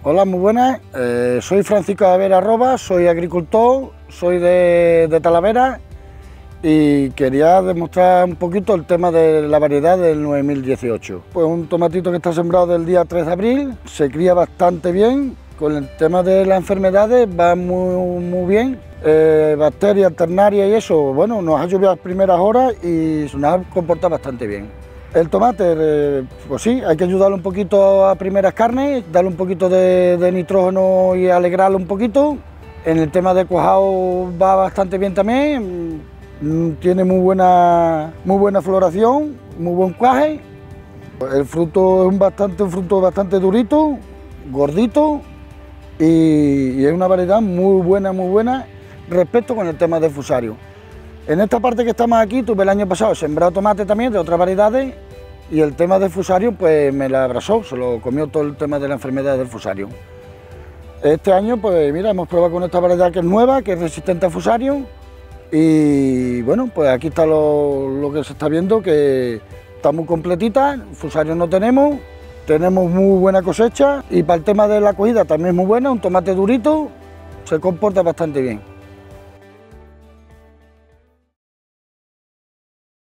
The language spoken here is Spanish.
Hola, muy buenas. Soy Francisco Javier Arroba, soy agricultor, soy de Talavera y quería demostrar un poquito el tema de la variedad del 9018. Pues un tomatito que está sembrado del día 3 de abril, se cría bastante bien, con el tema de las enfermedades va muy bien. Bacterias, ternarias y eso, bueno, nos ha llovido las primeras horas y se nos ha comportado bastante bien. El tomate, pues sí, hay que ayudarlo un poquito a primeras carnes, darle un poquito de nitrógeno y alegrarlo un poquito. En el tema de cuajado va bastante bien también, tiene muy buena floración, muy buen cuaje. El fruto es un fruto bastante durito, gordito y es una variedad muy buena respecto con el tema del fusario. En esta parte que estamos aquí, tuve el año pasado sembrado tomate también de otras variedades y el tema del fusario pues me la abrazó, se lo comió todo el tema de la enfermedad del fusario. Este año pues mira, hemos probado con esta variedad que es nueva, que es resistente al fusario y bueno, pues aquí está lo que se está viendo, que está muy completita, fusario no tenemos muy buena cosecha y para el tema de la cogida también es muy buena, un tomate durito, se comporta bastante bien.